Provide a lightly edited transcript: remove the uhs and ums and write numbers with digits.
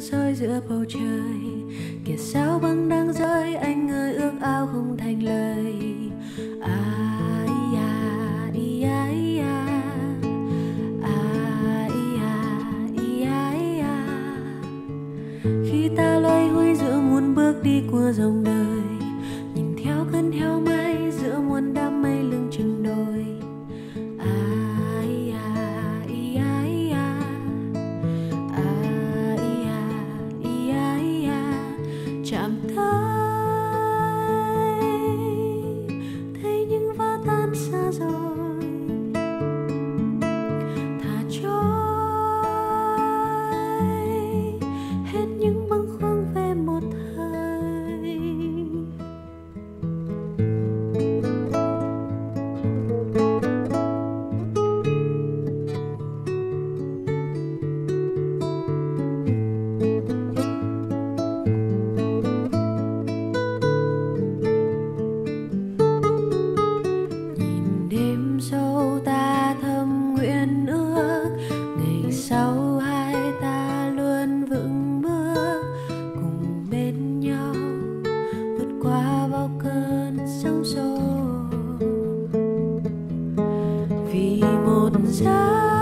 soi giữa bầu trời. Kìa sao băng đang rơi, anh ơi ước ao không thành lời. À, ia, ia, ia. À, ia, ia, ia. Khi ta loay hoay giữa muôn bước đi qua dòng đời, nhìn theo cơn theo mây giữa muôn đám mây lưng chừng đôi. À, ia, ia, ia. À, ia, ia, ia. Chạm tay thấy những vỡ tan xa rồi, thả trôi hết những bâng khuâng về một thời. Nhìn đêm sâu ta thầm nguyện ước, ngày sau hai ta luôn vững bước, cùng bên nhau vượt qua bao cơn sóng xô. Vì một giấc